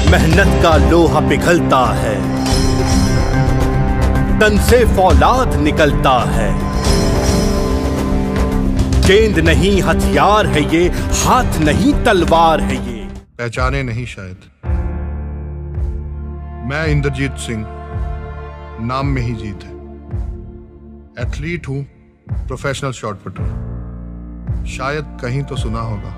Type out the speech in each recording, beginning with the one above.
मेहनत का लोहा पिघलता है, तन से फौलाद निकलता है। गेंद नहीं हथियार है ये, हाथ नहीं तलवार है ये। पहचाने नहीं शायद, मैं इंद्रजीत सिंह, नाम में ही जीत है। एथलीट हूं, प्रोफेशनल शॉटपुटर। शायद कहीं तो सुना होगा।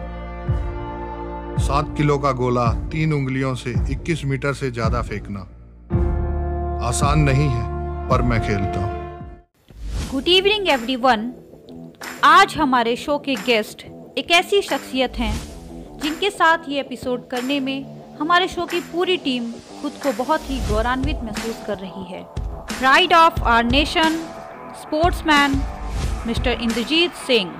7 किलो का गोला 3 उंगलियों से 21 मीटर से ज्यादा फेंकना आसान नहीं है, पर मैं खेलता हूं। Good evening everyone. आज हमारे शो के गेस्ट एक ऐसी शख्सियत हैं जिनके साथ ये एपिसोड करने में हमारे शो की पूरी टीम खुद को बहुत ही गौरवान्वित महसूस कर रही है। Pride of our nation, sportsman mister Indrajeet Singh.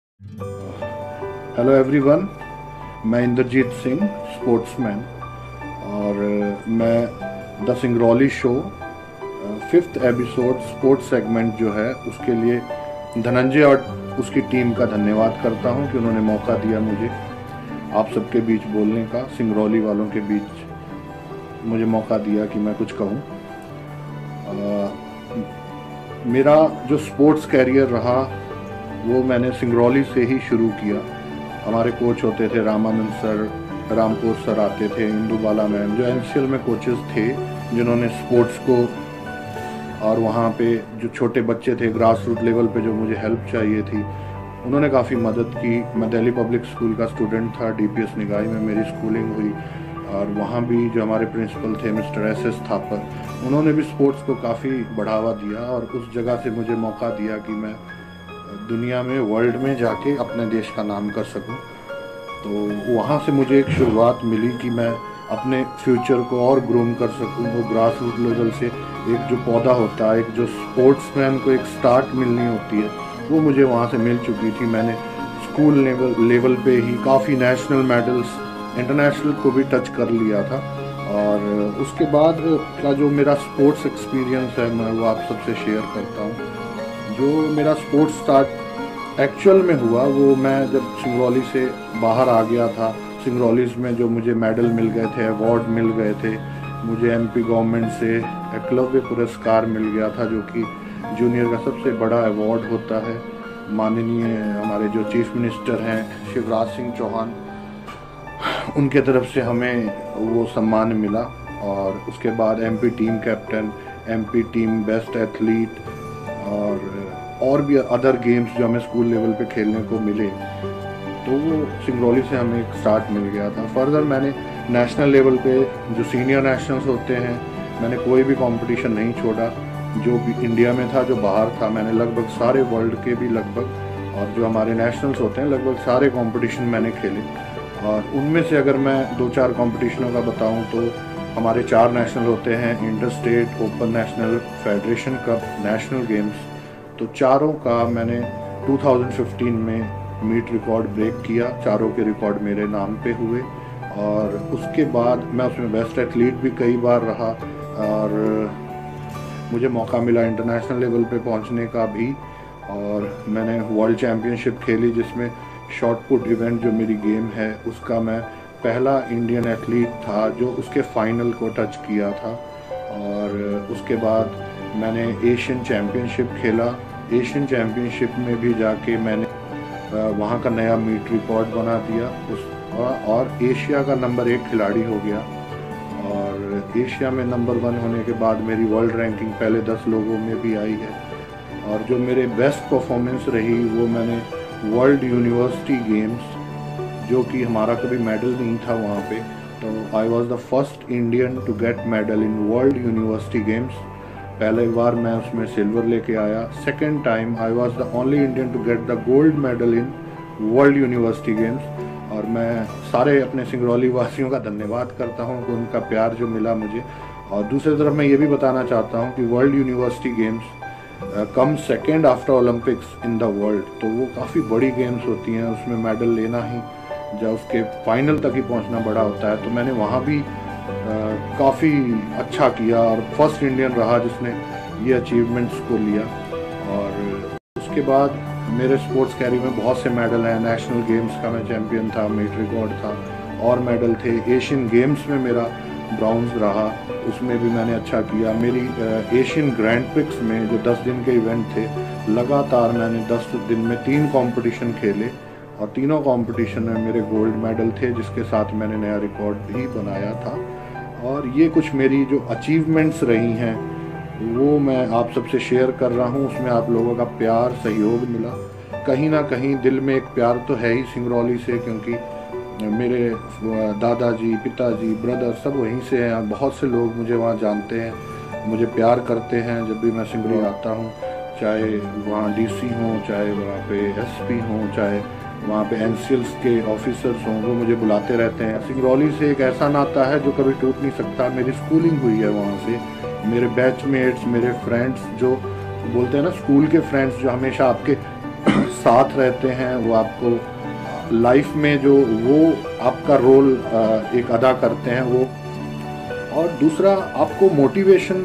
Hello everyone, मैं इंद्रजीत सिंह, स्पोर्ट्समैन, और मैं the Singrauli show 5th episode sports segment जो है उसके लिए धनंजय और उसकी टीम का धन्यवाद करता हूं कि उन्होंने मौका दिया मुझे आप सबके बीच बोलने का, सिंगरौली वालों के बीच मुझे मौका दिया कि मैं कुछ कहूं। मेरा जो स्पोर्ट्स कैरियर रहा वो मैंने सिंगरौली से ही शुरू किया। हमारे कोच होते थे रामानंद सर, रामपुर सर आते थे, इंदु बाला मैम, जो एनसीएल में कोचेस थे जिन्होंने स्पोर्ट्स को, और वहाँ पे जो छोटे बच्चे थे ग्रास रूट लेवल पे जो मुझे हेल्प चाहिए थी, उन्होंने काफ़ी मदद की। मैं दिल्ली पब्लिक स्कूल का स्टूडेंट था, डीपीएस निगाही में मेरी स्कूलिंग हुई, और वहाँ भी जो हमारे प्रिंसिपल थे मिस्टर एस थापर, उन्होंने भी स्पोर्ट्स को काफ़ी बढ़ावा दिया और उस जगह से मुझे मौका दिया कि मैं दुनिया में, वर्ल्ड में जाके अपने देश का नाम कर सकूं। तो वहाँ से मुझे एक शुरुआत मिली कि मैं अपने फ्यूचर को और ग्रूम कर सकूं। वो ग्रास रूट लेवल से एक जो पौधा होता है, एक जो स्पोर्ट्समैन को एक स्टार्ट मिलनी होती है, वो मुझे वहाँ से मिल चुकी थी। मैंने स्कूल लेवल पे ही काफ़ी नेशनल मेडल्स, इंटरनेशनल को भी टच कर लिया था। और उसके बाद का जो मेरा स्पोर्ट्स एक्सपीरियंस है मैं वो आप सबसे शेयर करता हूँ। जो मेरा स्पोर्ट्स स्टार्ट एक्चुअल में हुआ वो मैं जब सिंगरौली से बाहर आ गया था। सिंगरौलीज में जो मुझे मेडल मिल गए थे, अवार्ड मिल गए थे, मुझे एमपी गवर्नमेंट से एकलव्य पुरस्कार मिल गया था, जो कि जूनियर का सबसे बड़ा अवार्ड होता है। माननीय हमारे जो चीफ मिनिस्टर हैं शिवराज सिंह चौहान, उनके तरफ से हमें वो सम्मान मिला। और उसके बाद MP team captain, MP team best athlete, और भी अदर गेम्स जो हमें स्कूल लेवल पे खेलने को मिले, तो वो सिंगरौली से हमें एक स्टार्ट मिल गया था। फर्दर मैंने नेशनल लेवल पे जो सीनियर नेशनल्स होते हैं, मैंने कोई भी कंपटीशन नहीं छोड़ा, जो भी इंडिया में था, जो बाहर था। मैंने लगभग सारे वर्ल्ड के भी लगभग, और जो हमारे नेशनल्स होते हैं लगभग सारे कंपटीशन मैंने खेले। और उनमें से अगर मैं 2-4 कंपटीशनों का बताऊं तो हमारे 4 नेशनल होते हैं, inter state, open national, federation cup, national games. तो चारों का मैंने 2015 में मीट रिकॉर्ड ब्रेक किया। चारों के रिकॉर्ड मेरे नाम पे हुए, और उसके बाद मैं उसमें बेस्ट एथलीट भी कई बार रहा, और मुझे मौका मिला इंटरनेशनल लेवल पे पहुंचने का भी। और मैंने वर्ल्ड चैम्पियनशिप खेली जिसमें शॉट पुट इवेंट जो मेरी गेम है उसका मैं पहला इंडियन एथलीट था जो उसके फाइनल को टच किया था। और उसके बाद मैंने एशियन चैम्पियनशिप खेला। एशियन चैम्पियनशिप में भी जाके मैंने वहाँ का नया मीट रिकॉर्ड बना दिया और एशिया का नंबर 1 खिलाड़ी हो गया। और एशिया में नंबर 1 होने के बाद मेरी वर्ल्ड रैंकिंग पहले 10 लोगों में भी आई है। और जो मेरे बेस्ट परफॉर्मेंस रही वो मैंने वर्ल्ड यूनिवर्सिटी गेम्स, जो कि हमारा कभी मेडल नहीं था वहाँ पे, तो I was the first Indian to get medal in world university games. पहले बार मैं उसमें सिल्वर लेके आया। Second time I was the only Indian to get the gold medal in world university games. और मैं सारे अपने सिंगरौली वासियों का धन्यवाद करता हूँ कि उनका प्यार जो मिला मुझे। और दूसरी तरफ मैं ये भी बताना चाहता हूँ कि world university games come second after Olympics in the world, तो वो काफ़ी बड़ी गेम्स होती हैं। उसमें मेडल लेना ही, जब उसके फाइनल तक ही पहुंचना बड़ा होता है। तो मैंने वहाँ भी काफ़ी अच्छा किया और फर्स्ट इंडियन रहा जिसने ये अचीवमेंट्स को लिया। और उसके बाद मेरे स्पोर्ट्स कैरियर में बहुत से मेडल हैं। नेशनल गेम्स का मैं चैम्पियन था, मीट रिकॉर्ड था, और मेडल थे। एशियन गेम्स में मेरा ब्राउन्स रहा, उसमें भी मैंने अच्छा किया। मेरी एशियन ग्रैंड प्रिक्स में जो 10 दिन के इवेंट थे, लगातार मैंने 10 दिन में 3 कंपटीशन खेले और तीनों कंपटीशन में मेरे गोल्ड मेडल थे, जिसके साथ मैंने नया रिकॉर्ड भी बनाया था। और ये कुछ मेरी जो अचीवमेंट्स रही हैं वो मैं आप सबसे शेयर कर रहा हूँ। उसमें आप लोगों का प्यार, सहयोग मिला। कहीं ना कहीं दिल में एक प्यार तो है ही सिंगरौली से, क्योंकि मेरे दादाजी, पिताजी, ब्रदर सब वहीं से हैं। बहुत से लोग मुझे वहाँ जानते हैं, मुझे प्यार करते हैं जब भी मैं सिंगरौली आता हूँ, चाहे वहाँ डीसी हों, चाहे वहाँ पे एसपी हों, चाहे वहाँ पे एनसीएल्स के ऑफिसर्स हों, वो मुझे बुलाते रहते हैं। सिंगरौली से एक ऐसा नाता है जो कभी टूट नहीं सकता। मेरी स्कूलिंग हुई है वहाँ से, मेरे बैचमेट्स, मेरे फ्रेंड्स जो बोलते हैं ना स्कूल के फ्रेंड्स, जो हमेशा आपके साथ रहते हैं, वो आपको लाइफ में जो वो आपका रोल एक अदा करते हैं वो। और दूसरा आपको मोटिवेशन,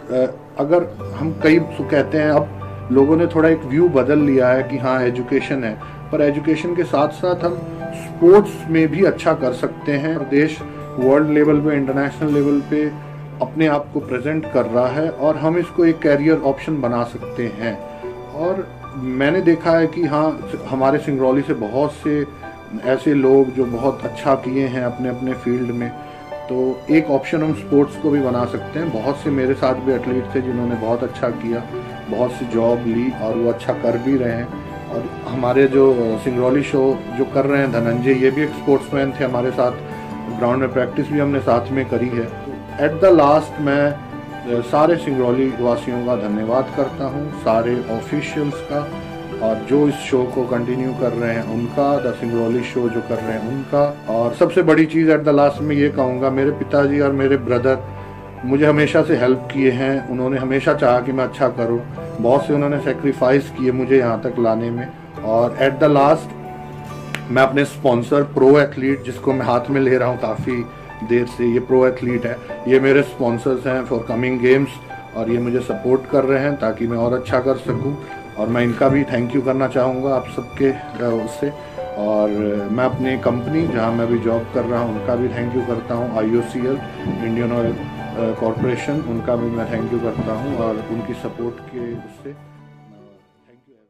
अगर हम कई कहते हैं, अब लोगों ने थोड़ा एक व्यू बदल लिया है कि हाँ एजुकेशन है, पर एजुकेशन के साथ साथ हम स्पोर्ट्स में भी अच्छा कर सकते हैं। देश वर्ल्ड लेवल पे, इंटरनेशनल लेवल पे अपने आप को प्रेजेंट कर रहा है और हम इसको एक कैरियर ऑप्शन बना सकते हैं। और मैंने देखा है कि हाँ, हमारे सिंगरौली से बहुत से ऐसे लोग जो बहुत अच्छा किए हैं अपने अपने फील्ड में, तो एक ऑप्शन हम स्पोर्ट्स को भी बना सकते हैं। बहुत से मेरे साथ भी एथलीट थे जिन्होंने बहुत अच्छा किया, बहुत सी जॉब ली और वो अच्छा कर भी रहे हैं। और हमारे जो सिंगरौली शो जो कर रहे हैं धनंजय, ये भी एक स्पोर्ट्समैन थे, हमारे साथ ग्राउंड में प्रैक्टिस भी हमने साथ में करी है। एट द लास्ट मैं सारे सिंगरौली वासियों का धन्यवाद करता हूँ, सारे ऑफिशियल्स का, और जो इस शो को कंटिन्यू कर रहे हैं उनका, द सिंगरौली शो जो कर रहे हैं उनका। और सबसे बड़ी चीज़ एट द लास्ट में ये कहूँगा, मेरे पिताजी और मेरे ब्रदर मुझे हमेशा से हेल्प किए हैं। उन्होंने हमेशा चाहा कि मैं अच्छा करूँ, बहुत से उन्होंने सेक्रीफाइस किए मुझे यहाँ तक लाने में। और एट द लास्ट मैं अपने स्पॉन्सर प्रो एथलीट, जिसको मैं हाथ में ले रहा हूँ काफ़ी देर से, ये प्रो एथलीट है, ये मेरे स्पॉन्सर्स हैं फॉर कमिंग गेम्स, और ये मुझे सपोर्ट कर रहे हैं ताकि मैं और अच्छा कर सकूं। और मैं इनका भी थैंक यू करना चाहूँगा आप सबके उससे। और मैं अपनी कंपनी जहाँ मैं अभी जॉब कर रहा हूँ उनका भी थैंक यू करता हूँ, IOCL, इंडियन ऑयल कॉरपोरेशन, उनका भी मैं थैंक यू करता हूँ, और उनकी सपोर्ट के उससे thank you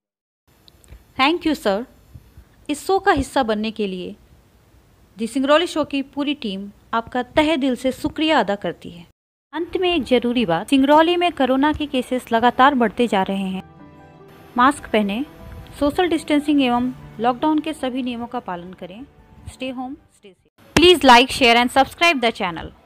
everyone. Thank you sir. इस शो का हिस्सा बनने के लिए दी सिंगरौली शो की पूरी टीम आपका तहे दिल से शुक्रिया अदा करती है। अंत में एक जरूरी बात, सिंगरौली में कोरोना के केसेस लगातार बढ़ते जा रहे हैं। मास्क पहनें, सोशल डिस्टेंसिंग एवं लॉकडाउन के सभी नियमों का पालन करें। Stay home, stay safe. Please like, share and subscribe the channel.